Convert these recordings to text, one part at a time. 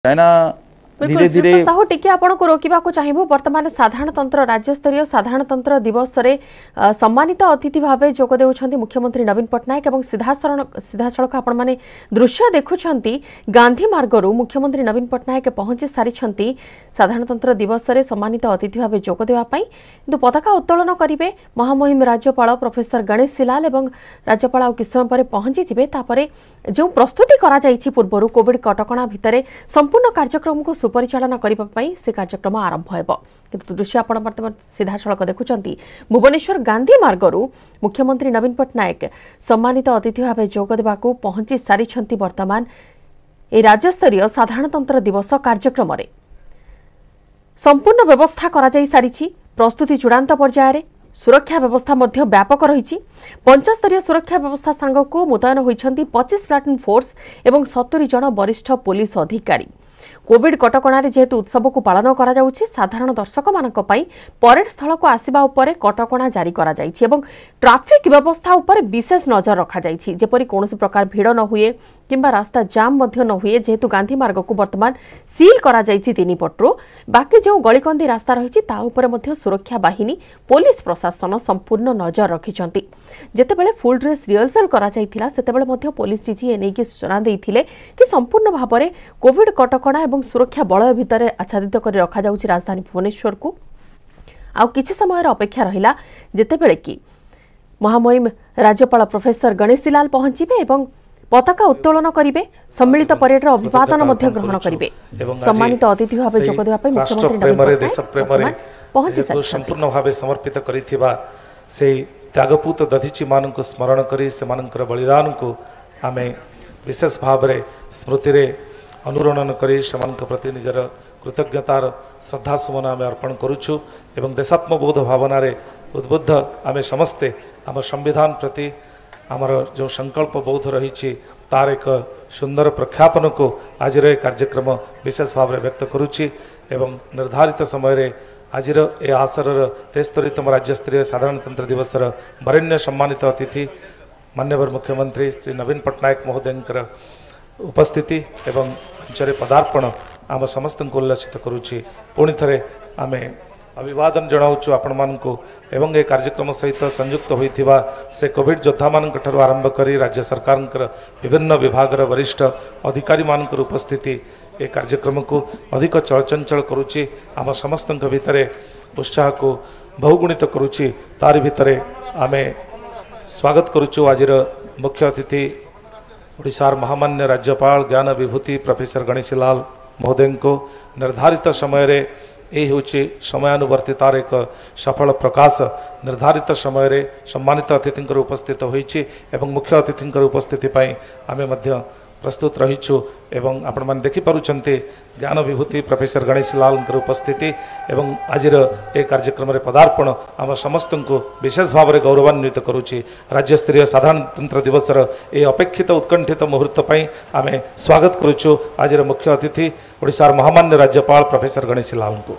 कहीं धीरे धीरे साहू टिके आपण को रोकवा चाहिए। वर्तमान साधारणतंत्र राज्यस्तरीय साधारणतंत्र दिवस रे सम्मानित अतिथि भाव जोग देउछंती मुख्यमंत्री नवीन पट्टनायक एवं सीधासड़क आपण माने दृश्य देखुछंती गांधी मार्गरू मुख्यमंत्री नवीन पट्टनायक पहुंची सारिछंती साधारणतंत्र दिवस रे सम्मानित अतिथि भाव जोग देवा पई किंतु पताका उत्तोलन करिवे महामहिम राज्यपाल प्रोफेसर गणेश लाल एवं राज्यपाल आ किछ समय पर पहुंची जिवे तापरे जो प्रस्तुति करा जाईछि पूर्वरु कोविड कटकणा भितरे संपूर्ण कार्यक्रम को परिचालन करने से कार्यक्रम आरंभ होब किंतु दृश्य आपण वर्तमान सीधासड़क देखुंती भुवनेश्वर गांधी मार्गरू मुख्यमंत्री नवीन पट्टनायक सम्मानित अतिथि भाव जोग देवाकू पहुंची सारी वर्तमान ए राज्यस्तरीय साधारणतंत्र दिवस कार्यक्रम रे संपूर्ण व्यवस्था करा जाई सारिछि। प्रस्तुति चूड़ांत पर्यायर सुरक्षा व्यवस्था मध्य व्यापक रही। पंचस्तरीय सुरक्षा व्यवस्था सांगकू मुतयन होइछंती 25 प्लाटून फोर्स एवं 70 जन वरिष्ठ पुलिस अधिकारी। कोविड कटकणारे जेहेतु उत्सव को पालन करा जाउछि साधारण दर्शक मानक पई परेड स्थल को आसीबा उपरे कटकणा जारी करा जाइछि एवं ट्रैफिक व्यवस्था उपरे विशेष नजर रखा जाइछि जेपरि कोनोसी प्रकार भीड़ न हुए किंबा रास्ता जाम मध्य न हुए। जेहेतु गांधी मार्ग को वर्तमान सील करा जाइछि तीन पटरो बाकी जो गलिकंदी रास्ता रहिछि ता उपरे मध्य सुरक्षा बाहिनी पुलिस प्रशासन संपूर्ण नजर रखिछंती। जेतेबेले फुल ड्रेस रिहर्सल करा जाइथिला सेतेबेले मध्य पुलिस डीजी एनै कि सूचना देइथिले कि संपूर्ण भाबरे कोविड कटकणा एवं सुरक्षा बलय भितर आच्छादित कर रखा जाउछि राजधानी भुवनेश्वर को। आउ किछि समय अपेक्षा रहिला जेतेबेले कि महामहिम राज्यपाल प्रोफेसर गणेश लाल पहुंचीबे एवं पताका उत्तोलन करिवे सम्मिलित परेड रो अभिवादन मध्य ग्रहण करिवे। सम्मानित अतिथि भाव जोग देबा पई मुख्यमंत्री नवीन देश प्रेम पहुंची संपूर्ण भाव समर्पित करिथिबा से त्यागपूत दधिची मान को स्मरण करी से मानकर बलिदान को आमे विशेष भाव रे स्मृति रे अनुरणन करी सेमानक प्रति निजर कृतज्ञतार श्रद्धा सुमन आम अर्पण करुछु एवं देशात्मबोध भावना रे उद्बुद्ध आमे समस्ते आम संविधान प्रति आमर जो संकल्प बोध रही तार एक सुंदर प्रख्यापन को आज कार्यक्रम विशेष भाव में व्यक्त करुछि एवं निर्धारित समय रे आज ए आसर 73तम राज्यस्तरीय साधारणतंत्र दिवस वरेण्य सम्मानित अतिथि माननीय मुख्यमंत्री श्री नवीन पट्टनायक महोदय उपस्थिति एवं मंचरे पदार्पण आम समस्त को उल्लसित करुछि। पुणी थे आम अभिवादन जनाऊँ आपण मानू एवं ए कार्यक्रम सहित संयुक्त होइथिबा से कोविड योद्धा मानक ठारू आरंभ करी राज्य सरकार विभिन्न विभाग वरिष्ठ अधिकारी मानकर उपस्थिति ए कार्यक्रम को अधिक चलचंचल करुछि। आम समस्त भितर उत्साह को बहुगुणित करुछि। तारि भितर आमे स्वागत करुछु आज मुख्य अतिथि ओडिशार महामान्य राज्यपाल ज्ञान विभूति प्रोफेसर गणेश लाल महोदय को निर्धारित समय रे ए होछि समयानुवर्तितार एक सफल प्रकाश निर्धारित समय रे सम्मानित अतिथि उपस्थित होइछि एवं मुख्य अतिथि उपस्थिति पाई आमे मध्य प्रस्तुत रहीछु एवं आपण मान देखि पारुछन्ते ज्ञान विभूति प्रोफेसर गणेश लाल उपस्थिति एवं आजिर ए कार्यक्रम रे पदार्पण आम समस्त को विशेष भाव में गौरवान्वित करुछि। राज्यस्तरीय साधारणतंत्र दिवस ए अपेक्षित उत्कंठित मुहूर्त पाई आमे स्वागत करुछु आजिर मुख्य अतिथि ओडिशार महामान्य राज्यपाल प्रोफेसर गणेश लाल को।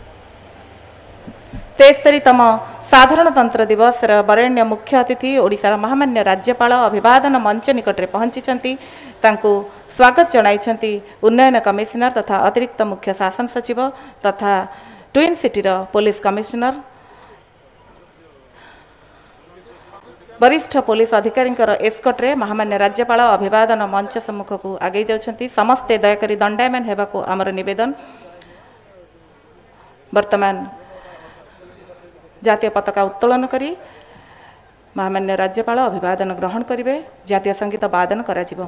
73तम साधारणतंत्र दिवस वरेण्य मुख्य अतिथि ओडिशार महामान्य राज्यपाल अभिवादन मंच निकट में पहुंची स्वागत जनाई उन्नयन कमिशनर तथा अतिरिक्त मुख्य शासन सचिव तथा ट्विन सिटीर पुलिस कमिशनर वरिष्ठ पुलिस अधिकारी एस्कॉर्ट रे महामान्य राज्यपाल अभिवादन मंच सम्मुख को आगे जाउछंती। समस्ते दयाकरी दंडायमान हेबाको आमर निवेदन। वर्तमान जातीय पताका उत्तोलन करी महामान्य राज्यपाल अभिवादन ग्रहण करिवे। जातीय संगीत वादन कराजिबो।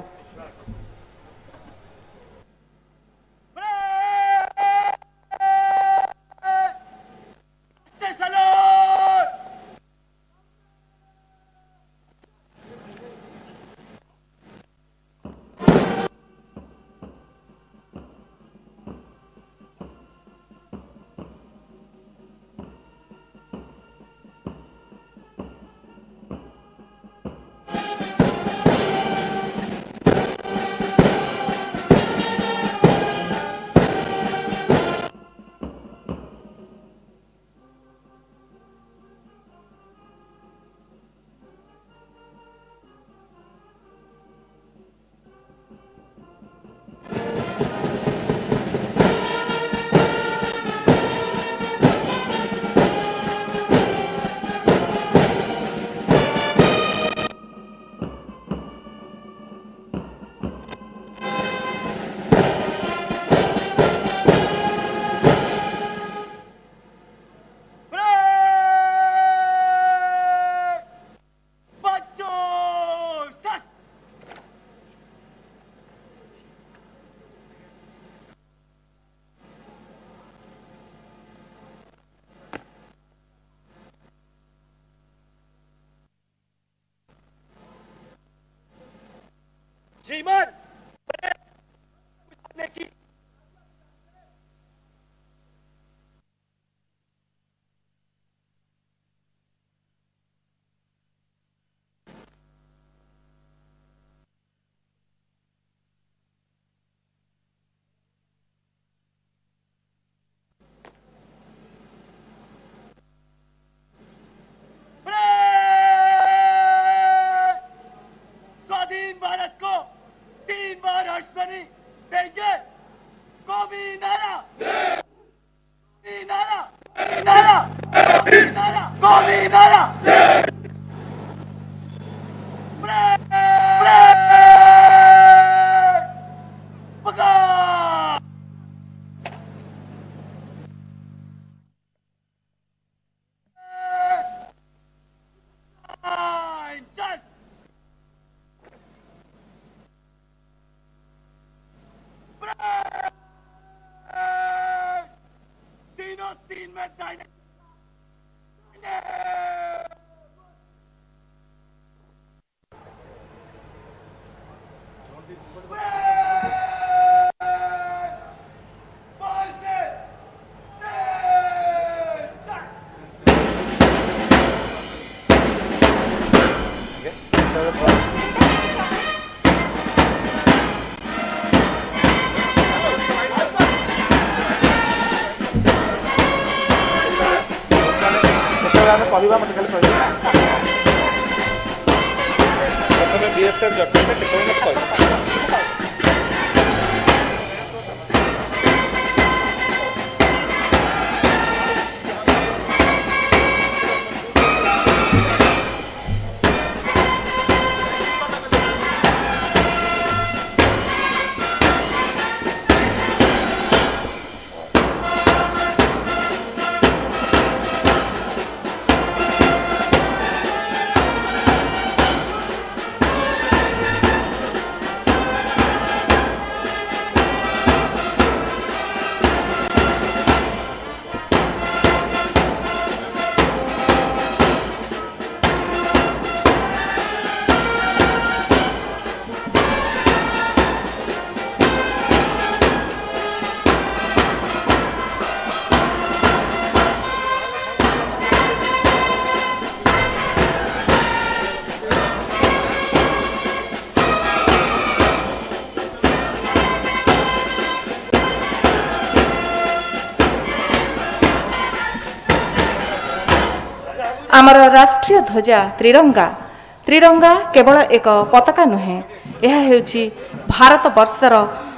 आमर राष्ट्रीय ध्वजा त्रिरंगा त्रिरंगा केवल एक पताका नुहे यह हेउछि भारत वर्षर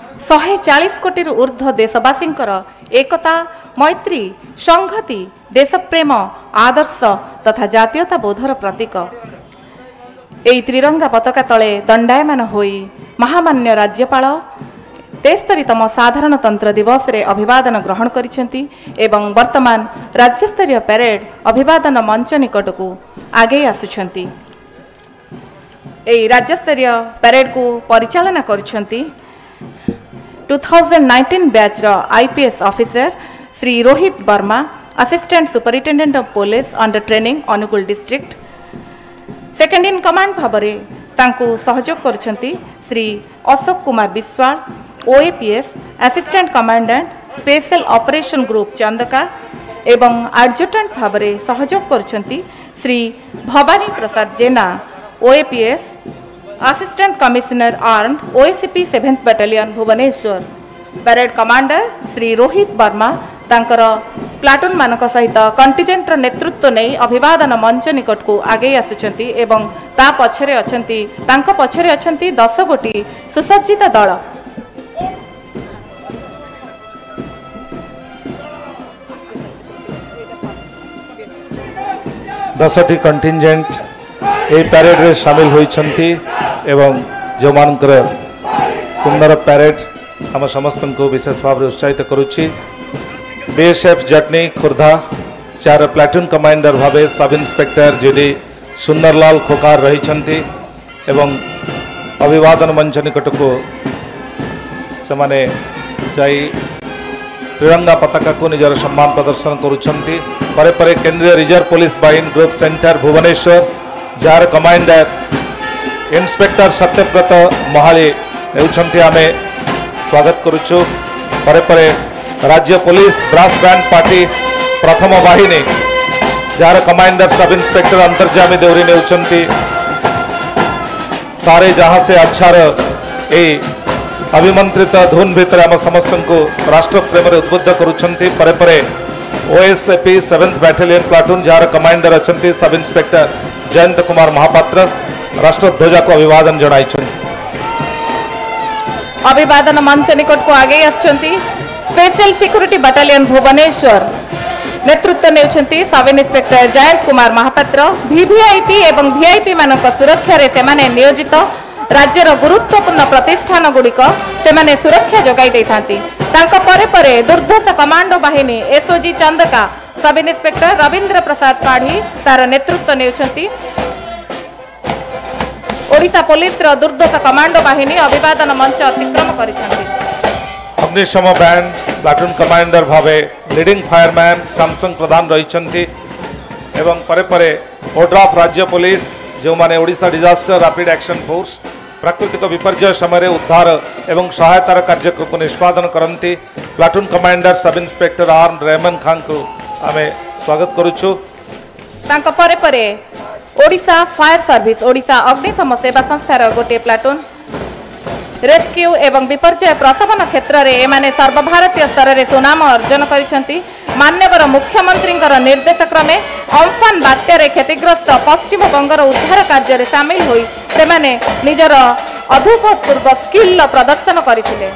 140 कोटी ऊर्ध्व देशवासी एकता मैत्री संहति देशप्रेम आदर्श तथा जातीयता बोधर प्रतीक। एई त्रिरंगा पताका तले दंडायमान होई महामान्य राज्यपाल 73तम साधारणतंत्र दिवस रे अभिवादन ग्रहण करिसेंती एवं वर्तमान राज्यस्तरीय परेड अभिवादन मंच निकट को आगे आसुछंती। एई राज्यस्तरीय परेड को परिचालना करिसेंती 2019 बैच रो IPS officer Shri Rohit Verma, assistant superintendent of police under training Angul district. Second in command भाबरे तांको सहयोग करिसेंती Shri Ashok Kumar Biswal, OAPS assistant commandant special operation group Chandaka एवं एडजुटेंट भावरे सहयोग करछंती Shri Bhawani Prasad Jena, OAPS assistant commissioner armed OACP 7th battalion Bhubaneswar. Parade commander Shri Rohit Verma तांकर प्लाटून मानक सहित कंटिजेंटर नेतृत्व नहीं अभिवादन मंच निकट को आगे आसुछंती एवं ता पछरे अछंती तांको पछरे अछंती 10 गोटी सुसज्जित दल। दसटी कंटिजेंट ए परेड रे शामिल होइछंती एवं जो मानकर सुंदर परेड हम समस्त को विशेष भाव उत्साहित करुच्ची। BSF Jatni Khurda 4 platoon commander भावे sub inspector GD Sundarlal Khokar रहिछंती एवं अभिवादन मंच निकट को सेमाने जाई त्रिरंगा पताका को निजर सम्मान प्रदर्शन करुछंती। परे परे केंद्रीय रिजर्व पुलिस बाहिनी ग्रुप सेंटर भुवनेश्वर जार कमांडर इंस्पेक्टर सत्यव्रत महाली हेउछंती आमे स्वागत करुछु। परे परे राज्य पुलिस ब्रास बैंड पार्टी प्रथम बाहिनी जार commander sub inspector Antaryami Deori नेउछंती। सारे जहां से अच्छा ए अभिमंत्रित धुन भितर आम समस्त को राष्ट्र प्रेम उद्बुद्ध करुछंती। परे परे ओएसएपी 7th बैटालियन प्लाटून जार कमांडर अछंती सब इंस्पेक्टर जयंत कुमार महापात्र राष्ट्र ध्वजा को अभिवादन जणाइछंती। अभिवादन मंच निकट को आगे आछंती स्पेशल सिक्यूरिटी बटालियन भुवनेश्वर नेतृत्व नेउछंती sub inspector Jayant Kumar Mahapatra VVIP एवं वीआईपी मानक सुरक्षा रे सेमाने नियोजित राज्यर गुरुत्वपूर्ण प्रतिष्ठान गुड़िक सेमाने सुरक्षा जोगाई देथांती। तांको परे परे दुर्धर्ष कमांडो बाहिनी SOG Chandaka sub inspector Rabindra Prasad Padhi तार नेतृत्व नेउछंती। ओडिशा पुलिस रो दुर्धर्ष कमांडो बाहिनी अभिवादन मंच अतिक्रम करिसंती। अग्निशम बैंड प्लाटून कमांडर भावे लीडिंग फायरमैन सैमसंग प्रधान रही एवं परे परे ओड्राफ राज्य पुलिस जो माने Odisha disaster rapid action force प्राकृतिक विपर्यय समय उद्धार एवं सहायतार कार्यक्रम को निष्पादन करती platoon commander sub inspector R Rehman Khan को आम स्वागत करुचु। तांको परे परे ओडिशा फायर सर्विस ओडिशा अग्निशम सेवा संस्थार गोटे प्लाटून रेस्क्यू एवं विपर्यय प्रशमन क्षेत्र में एमाने सर्वभारतीय स्तर में सुनाम अर्जन करिसेंती। मान्यवर मुख्यमंत्री निर्देश क्रमे अम्फान बात्यारे क्षतिग्रस्त पश्चिम बंगर उद्धार कार्य में सामिल होई सेमाने निजर अभूतपूर्व स्किल प्रदर्शन करथिले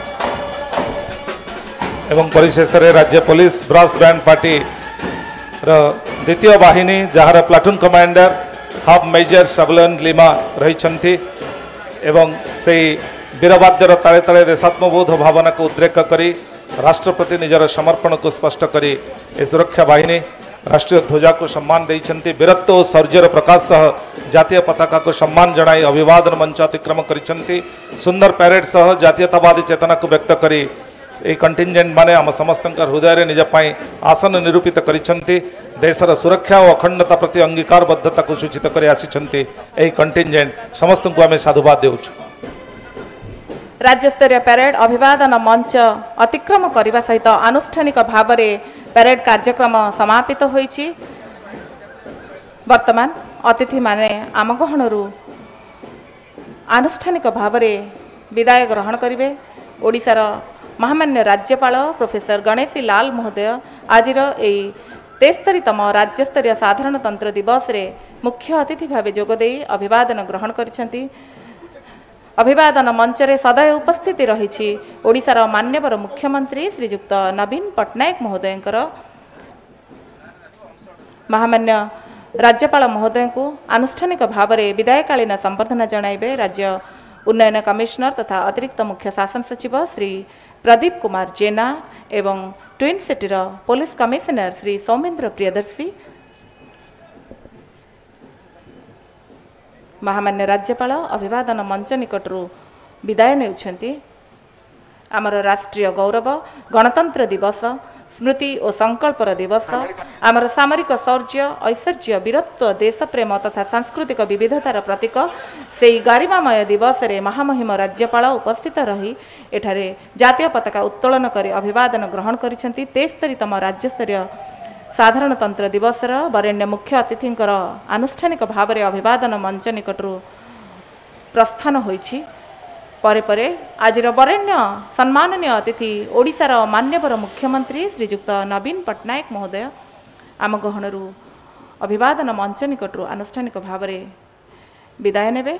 एवं परिशेष राज्य पुलिस ब्रास बैंड पार्टी द्वितीय बाहिनी जार प्लाटून कमांडर हाफ मेजर सबलन लिमा रही एवं से वीरवाद्यर ताले ताले देशात्मबोध भावना को उद्रेक करी राष्ट्रप्रति निजर समर्पण को स्पष्ट करी ए सुरक्षा बाहिनी राष्ट्रीय ध्वजा को सम्मान देइछन्ति। वीरत्व और शौर्यर प्रकाश सह जातीय पताका को सम्मान जनाई अभिवादन मंच अतिक्रम करिछन्ति। सुंदर पैरेड सह जातीयतावादी चेतना को व्यक्त करी ए कंटिंजेंट माने आम समस्त हृदय निज पाई आसन निरूपित करिछन्ति। देशर सुरक्षा और अखंडता प्रति अंगीकारबद्धता को सूचित कर आसिछन्ति। ए कंटिंजेंट समस्त को आम साधुवाद देउछु। राज्यस्तरीय परेड अभिवादन मंच अतिक्रम करने सहित आनुष्ठानिक भाव में परेड कार्यक्रम समापित होईछि। वर्तमान अतिथि माने आम गहणरू आनुष्ठानिक भाव में विदाय ग्रहण करिवे। ओडिशार महामान्य राज्यपाल प्रोफेसर गणेशी लाल महोदय आज 73तम राज्यस्तरीय साधारणतंत्र दिवस रे मुख्य अतिथि भाव जोगदे अभिवादन ग्रहण करिसेंति। अभिवादन मंच रे सदैव उपस्थित रही ओडिशार मान्यवर मुख्यमंत्री श्रीजुक्त नवीन पट्टनायक महोदयंकर महामान्य राज्यपाल महोदय को आनुष्ठानिक भाव में विदायकालीन संबर्धना जणाइबे राज्य उन्नयन कमिशनर तथा अतिरिक्त मुख्य शासन सचिव श्री प्रदीप कुमार जेना एवं ट्विन सिटीर पुलिस कमिशनर श्री सौमेन्द्र प्रियदर्शी। महामान्य राज्यपाल अभिवादन मंच निकटरू विदाय नेउछन्ति। आमर राष्ट्रीय गौरव गणतंत्र दिवस स्मृति और संकल्पर दिवस आमर सामरिक शौर्य ऐश्वर्य वीरत्व देशप्रेम तथा सांस्कृतिक विविधतार प्रतीक से गरिमामय दिवस रे महामहिम राज्यपाल उपस्थित रही एठारे जातीय पताका उत्तोलन कर अभिवादन ग्रहण करिसेंति। 73तम राज्यस्तरीय साधारणतंत्र दिवसर वरेण्य मुख्य अतिथिंकर आनुष्ठानिक भाव में अभिवादन मंच निकटरू प्रस्थान होईछि। परे परे आजिर वरेण्य सम्माननीय अतिथि ओडिशार मान्यवर मुख्यमंत्री श्रीजुक्त नवीन पट्टनायक महोदय आम गहणरू अभिवादन मंच निकटरू आनुष्ठानिक भाव में विदाय नेबे।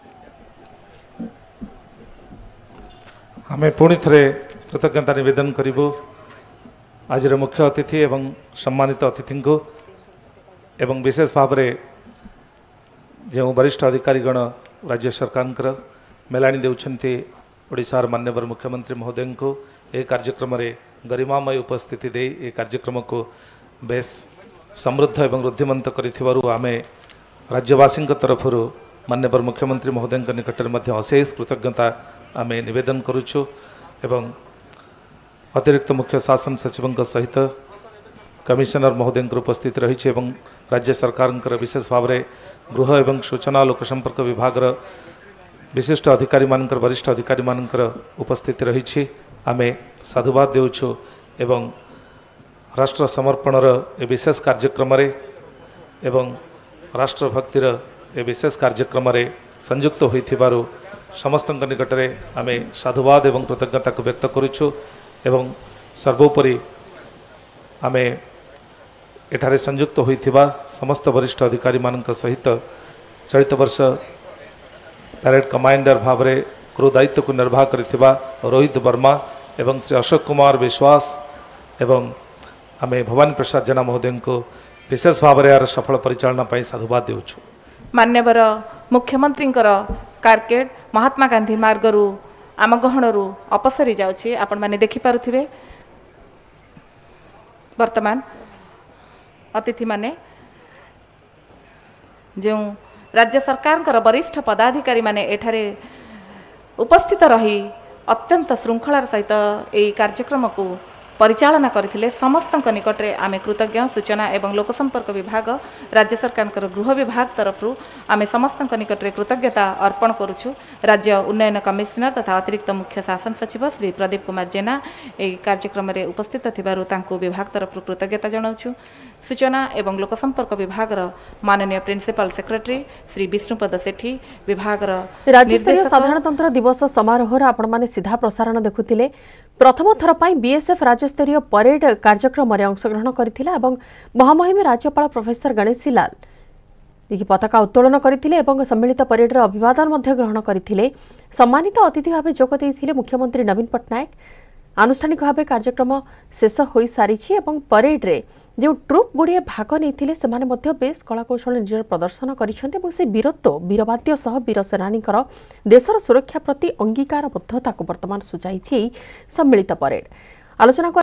आमे पुणी थरे कृतज्ञता निवेदन करिबु आज मुख्य अतिथि एवं सम्मानित अतिथि को एवं विशेष भाव में जो वरिष्ठ अधिकारीगण राज्य सरकार मेलाणी देउछन्ति ओडिशार मान्यवर मुख्यमंत्री महोदय को ए कार्यक्रम रे गरिमामय उपस्थिति दे ए कार्यक्रम को बेस समृद्ध एवं वृद्धिमंत करिथिबारु आमे राज्यवासी तरफर मान्यवर मुख्यमंत्री महोदय निकट में अशेष कृतज्ञता आमे निवेदन करुछु एवं अतिरिक्त मुख्य शासन सचिव सहित कमिशनर महोदय उपस्थित रही राज्य सरकार विशेष भाव में गृह एवं सूचना लोक संपर्क विभाग विशिष्ट अधिकारी मानकर वरिष्ठ अधिकारी मानकर उपस्थित रही आमे साधुवाद देउछु एवं राष्ट्र समर्पणर ए विशेष कार्यक्रम एवं राष्ट्रभक्तिर ए विशेष कार्यक्रम संयुक्त होइथिबारु समस्त निकट में आमे साधुवाद एवं कृतज्ञता को व्यक्त करुछु एवं सर्वोपरि आमे एठारे संयुक्त होइथिबा समस्त वरिष्ठ अधिकारी मानक सहित चलित वर्ष परेड कमांडर भाव में क्रू दायित्व को निर्वाह करिथिबा रोहित वर्मा एवं श्री अशोक कुमार विश्वास एवं आम भवानी प्रसाद जेना महोदय को विशेष भाव में यार सफल परिचालना साधुवाद देउछु। मान्यवर मुख्यमंत्री कारकेड महात्मा गांधी मार्गरू आम गहणरू अपसरी जाउछि। आपण माने देखि पारुथिबे वर्तमान अतिथि माने जो राज्य सरकार वरिष्ठ पदाधिकारी माने एठारे उपस्थित रही अत्यंत श्रृंखलार सहित यही कार्यक्रम को परिचालना करथिले। समस्तक निकट में आमे कृतज्ञ। सूचना एवं लोकसंपर्क विभाग राज्य सरकार गृह विभाग तरफ आमे समस्तक निकट में कृतज्ञता अर्पण करुछु। राज्य उन्नयन कमिशनर तथा अतिरिक्त मुख्य शासन सचिव श्री प्रदीप कुमार जेना यह कार्यक्रम में उपस्थित थिबारु तांको विभाग तरफ कृतज्ञता जनाउछु। सूचना एवं लोकसंपर्क विभाग माननीय प्रिंसिपल सेक्रेटरी श्री विष्णुपद सेठी विभाग राज्यस्तरीय साधारणतंत्र दिवस समारोह आपण माने सीधा प्रसारण देखुथिले। प्रथम थर पई बीएसएफ राज्यस्तरीय परेड कार्यक्रम में अंशग्रहण करथिले एवं महामहिम राज्यपाल प्रोफेसर गणेशी लाल यह पताका उत्तोलन करथिले एवं सम्मिलित परेड अभिवादन मध्य ग्रहण करथिले। सम्मानित अतिथि भाव जोग देथिले मुख्यमंत्री नवीन पट्टनायक। आनुष्ठानिक भाव कार्यक्रम शेष हो सारी एवं परेड रे जो ट्रुप गुड़िए भाग नहीं से बेस कलाकौशल निजर प्रदर्शन कर वीरत्व वीरवाद्य सह वीर सेनानी देशर सुरक्षा प्रति अंगीकारबद्धता को वर्तमान सूचाई सम्मिलित परेड। आलोचना